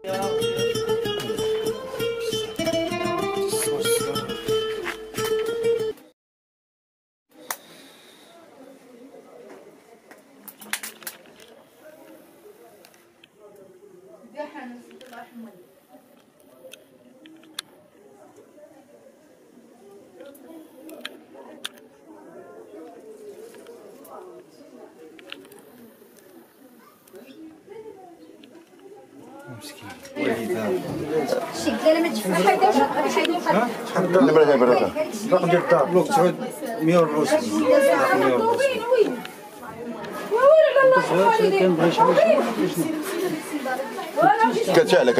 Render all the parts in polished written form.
النمرة ديال برا الرقم ديال الدار بلوك 9 140 كتشعله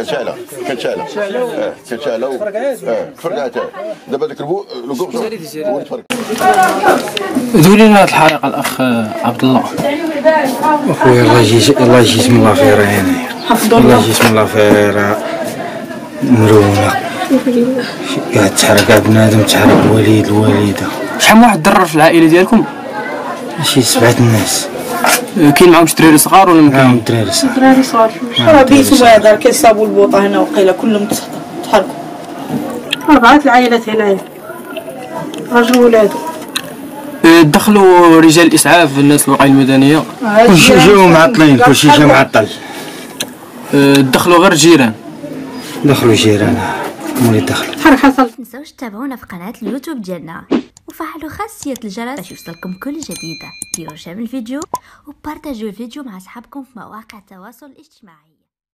تفرقعت دابا داك الوقوف ونتفرق. ذولي لنا الحريقه الاخ عبد الله. اخويا الله يجزيك الله خير يعني الله يجزيك الله خير مرونه قاعد تحرق بنادم تحرق الوالده. شحال من واحد ضرر في العائله ديالكم؟ شي 7 الناس. كاين معاهم دراري صغار ولا ما كاين؟ دراري صغار راه بيتهم هذا كيصابوا البوطه هنا وقيله كلهم تحرقوا. 4 العائلات هنايا راجل وولادو. دخلوا رجال الاسعاف الناس الوقايه المدنيه كلشي جاو معطلين كلشي جا معطل. دخلوا غير الجيران. دخلوا جيران مولي دخلوا. متنساوش تتابعونا في قناه اليوتيوب ديالنا وفعلوا خاصيه الجرس باش يوصلكم كل جديده. ديروا شير الفيديو وبارطاجيو الفيديو مع اصحابكم في مواقع التواصل الاجتماعي.